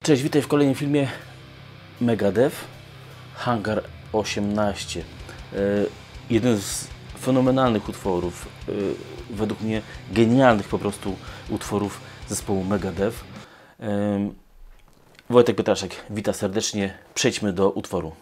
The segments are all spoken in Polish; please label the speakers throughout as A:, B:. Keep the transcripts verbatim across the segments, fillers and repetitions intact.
A: Cześć, witaj w kolejnym filmie Megadev Hangar osiemnaście. Yy, jeden z fenomenalnych utworów, yy, według mnie genialnych po prostu utworów zespołu Megadev. Yy, Wojtek Pietraszek, witam serdecznie. Przejdźmy do utworu.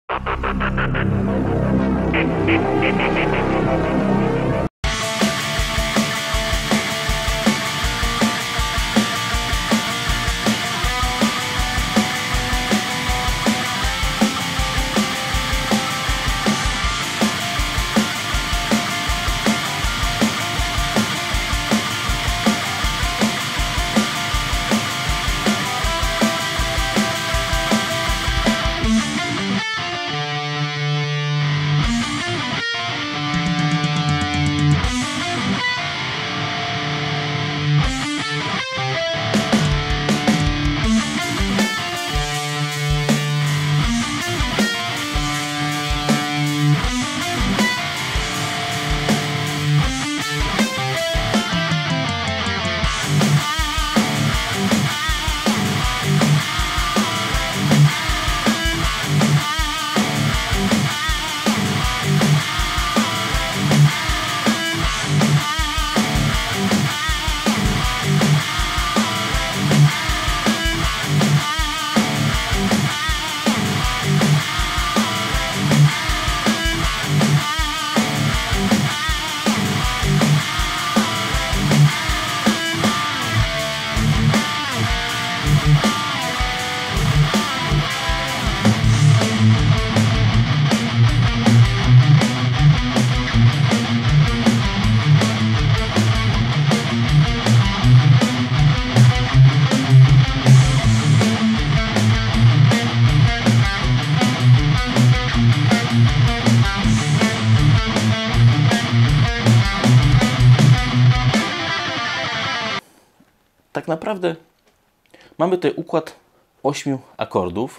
A: Tak naprawdę mamy tutaj układ ośmiu akordów.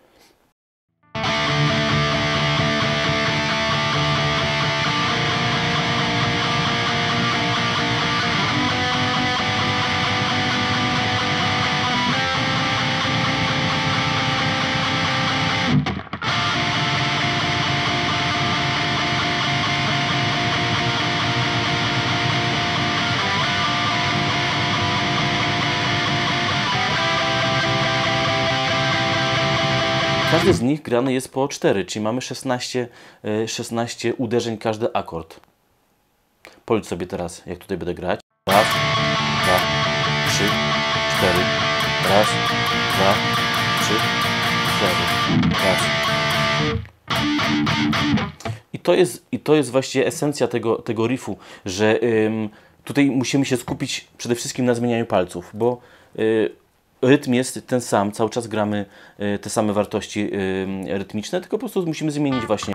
A: Każdy z nich grany jest po cztery, czyli mamy szesnaście, szesnaście uderzeń każdy akord. Policz sobie teraz, jak tutaj będę grać. Raz, dwa, trzy, cztery. Raz, dwa, trzy, cztery. Raz. I to jest, i to jest właściwie esencja tego, tego riffu, że ym, tutaj musimy się skupić przede wszystkim na zmienianiu palców, bo yy, rytm jest ten sam, cały czas gramy y, te same wartości y, rytmiczne, tylko po prostu musimy zmienić właśnie.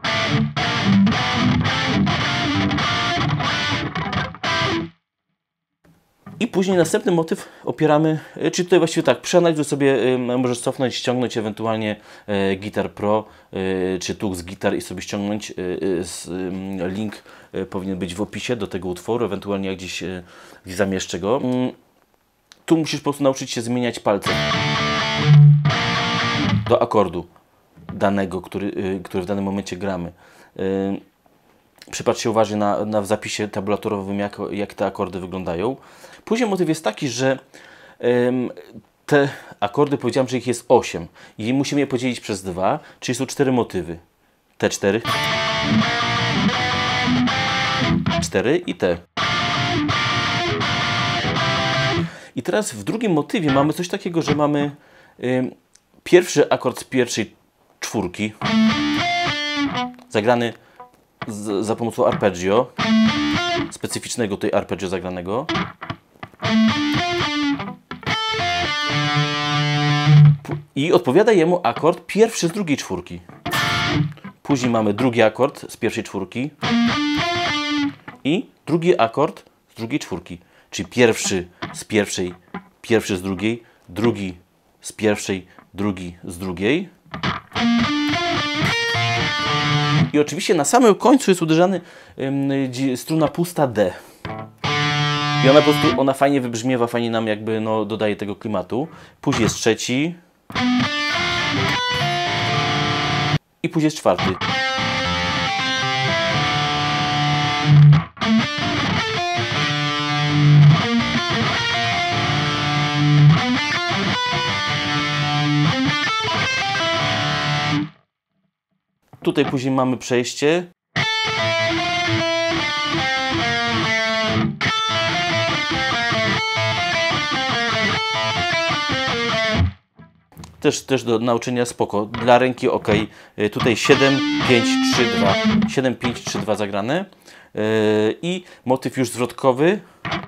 A: I później następny motyw opieramy, y, czyli tutaj właściwie tak, przeanalizuj sobie, y, możesz cofnąć, ściągnąć ewentualnie y, Guitar Pro, y, czy Tux Guitar i sobie ściągnąć. Y, y, link y, powinien być w opisie do tego utworu, ewentualnie jak gdzieś, y, gdzieś zamieszczę go. Y, Tu musisz po prostu nauczyć się zmieniać palce do akordu danego, który, który w danym momencie gramy. Yy, przypatrz się uważnie na, na w zapisie tabulatorowym, jak, jak te akordy wyglądają. Później motyw jest taki, że yy, te akordy, powiedziałem, że ich jest osiem i musimy je podzielić przez dwa, czyli są cztery motywy. Te cztery, cztery i te. I teraz w drugim motywie mamy coś takiego, że mamy y, pierwszy akord z pierwszej czwórki, zagrany z, za pomocą arpeggio, specyficznego tutaj arpeggio zagranego. I odpowiada jemu akord pierwszy z drugiej czwórki. Później mamy drugi akord z pierwszej czwórki i drugi akord z drugiej czwórki. Czyli pierwszy z pierwszej, pierwszy z drugiej, drugi z pierwszej, drugi z drugiej. I oczywiście na samym końcu jest uderzany ym, struna pusta D. I ona po prostu, ona fajnie wybrzmiewa, fajnie nam jakby no, dodaje tego klimatu. Później jest trzeci, I później jest czwarty. Tutaj później mamy przejście. Też, też do nauczenia spoko. Dla ręki ok. Tutaj siedem, pięć, trzy, dwa. siedem, pięć, trzy, dwa zagrane. Yy, I motyw już zwrotkowy.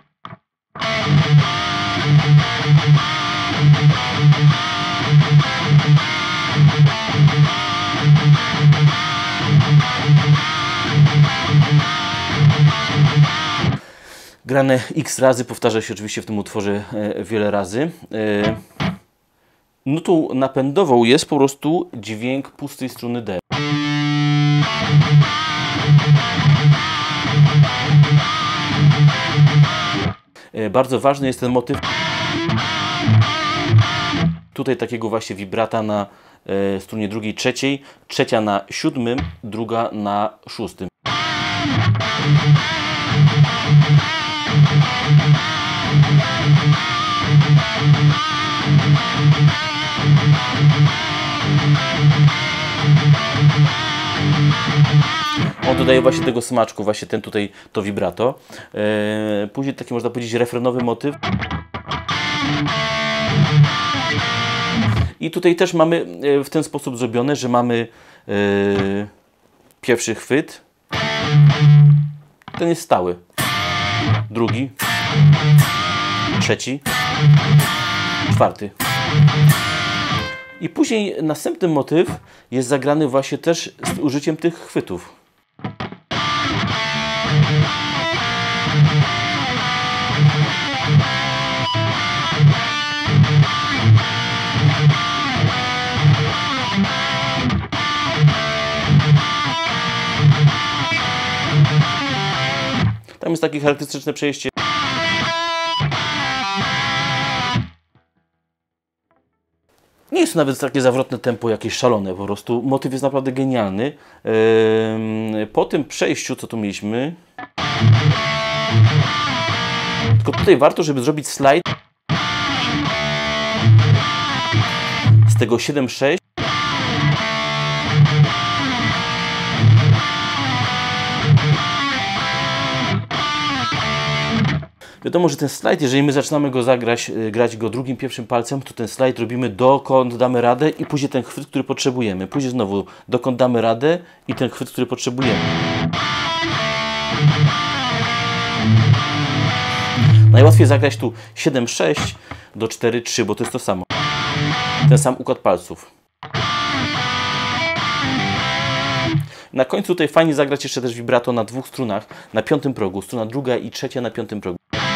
A: Grane x razy, powtarza się oczywiście w tym utworze e, wiele razy. E, nutą napędową jest po prostu dźwięk pustej struny D. E, bardzo ważny jest ten motyw. Tutaj takiego właśnie wibrata na e, strunie drugiej, trzeciej, trzecia na siódmym, druga na szóstym. On dodaje właśnie tego smaczku, właśnie ten tutaj, to vibrato. Eee, później taki, można powiedzieć, refrenowy motyw. I tutaj też mamy w ten sposób zrobione, że mamy e, pierwszy chwyt. Ten jest stały. Drugi. Trzeci. Czwarty. I później następny motyw jest zagrany właśnie też z użyciem tych chwytów. Tam jest takie charakterystyczne przejście. Nie jest to nawet takie zawrotne tempo jakieś szalone, po prostu motyw jest naprawdę genialny. Po tym przejściu, co tu mieliśmy, tylko tutaj warto, żeby zrobić slajd z tego siedem sześć. Wiadomo, że ten slajd, jeżeli my zaczynamy go zagrać, grać go drugim, pierwszym palcem, to ten slajd robimy dokąd damy radę i później ten chwyt, który potrzebujemy. Później znowu dokąd damy radę i ten chwyt, który potrzebujemy. Najłatwiej zagrać tu siedem sześć do cztery trzy, bo to jest to samo. Ten sam układ palców. Na końcu tutaj fajnie zagrać jeszcze też vibrato na dwóch strunach, na piątym progu. Struna druga i trzecia na piątym progu.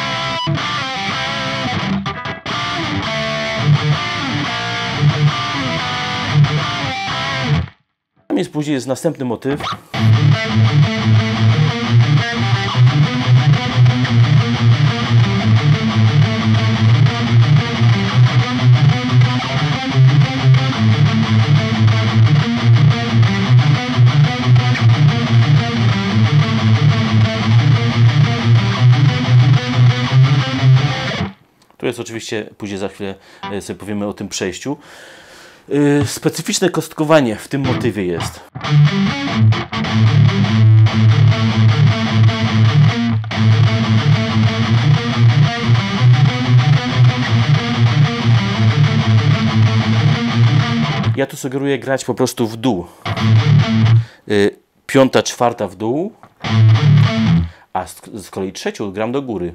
A: Tam jest później jest następny motyw. Tu jest oczywiście, później za chwilę sobie powiemy o tym przejściu. Yy, specyficzne kostkowanie w tym motywie jest. Ja tu sugeruję grać po prostu w dół. Yy, piąta, czwarta w dół, a z, z kolei trzecią gram do góry.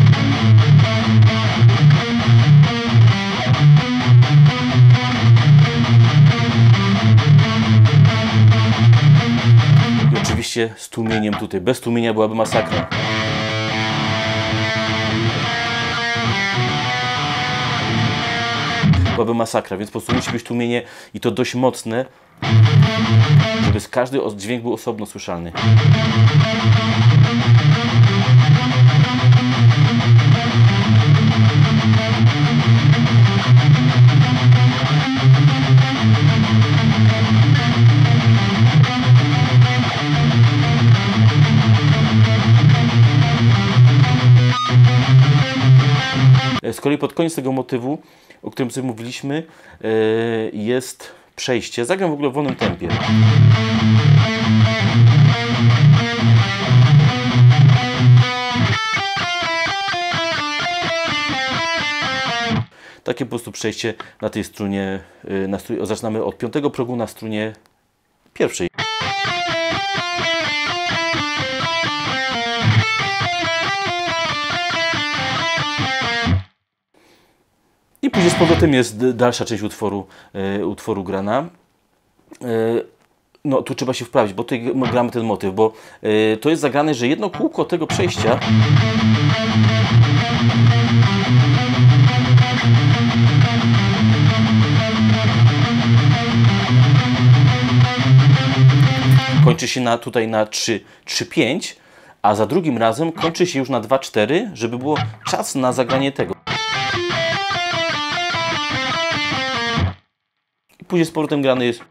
A: I oczywiście z tłumieniem tutaj. Bez tłumienia byłaby masakra. Byłaby masakra, więc po prostu musi być tłumienie i to dość mocne, żeby każdy dźwięk był osobno słyszalny. Z kolei pod koniec tego motywu, o którym sobie mówiliśmy, jest przejście. Zagram w ogóle w wolnym tempie. Takie po prostu przejście na tej strunie, na strunie, zaczynamy od piątego progu na strunie pierwszej. I później z powrotem jest dalsza część utworu, y, utworu grana. Y, no tu trzeba się wprawić, bo tutaj gramy ten motyw, bo y, to jest zagrane, że jedno kółko tego przejścia kończy się na, tutaj na trzy pięć, a za drugim razem kończy się już na dwa cztery, żeby było czas na zagranie tego. I później z powrotem grany jest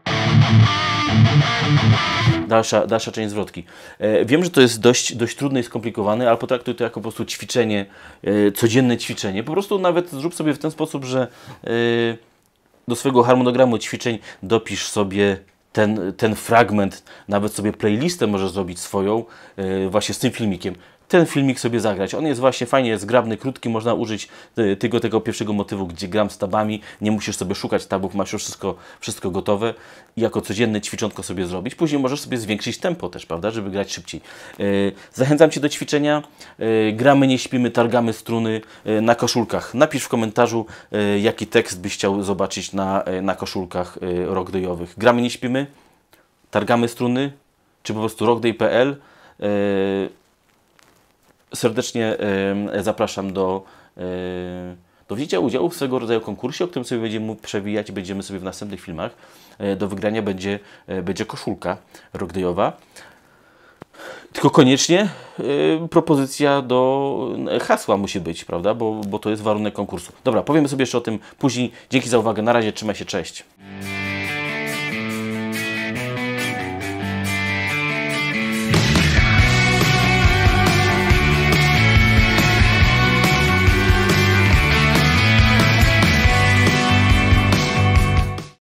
A: dalsza, dalsza część zwrotki. E, wiem, że to jest dość, dość trudne i skomplikowane, ale potraktuj to jako po prostu ćwiczenie, e, codzienne ćwiczenie. Po prostu nawet zrób sobie w ten sposób, że e, do swojego harmonogramu ćwiczeń dopisz sobie ten, ten fragment, nawet sobie playlistę możesz zrobić swoją, yy, właśnie z tym filmikiem. Ten filmik sobie zagrać. On jest właśnie fajnie, jest zgrabny, krótki, można użyć tego, tego pierwszego motywu, gdzie gram z tabami, nie musisz sobie szukać tabów, masz już wszystko, wszystko gotowe i jako codzienne ćwiczonko sobie zrobić. Później możesz sobie zwiększyć tempo też, prawda, żeby grać szybciej. Yy, zachęcam Cię do ćwiczenia. Yy, gramy, nie śpimy, targamy struny yy, na koszulkach. Napisz w komentarzu, yy, jaki tekst byś chciał zobaczyć na, yy, na koszulkach yy, rockdayowych. Gramy, nie śpimy, targamy struny, czy po prostu rockday kropka p l. Yy, Serdecznie y, zapraszam do, y, do wzięcia udziału w swego rodzaju konkursie, o którym sobie będziemy mógł przewijać i będziemy sobie w następnych filmach. Y, do wygrania będzie, y, będzie koszulka rockdayowa. Tylko koniecznie y, propozycja do hasła musi być, prawda? Bo, bo to jest warunek konkursu. Dobra, powiemy sobie jeszcze o tym później. Dzięki za uwagę. Na razie, trzymaj się, cześć.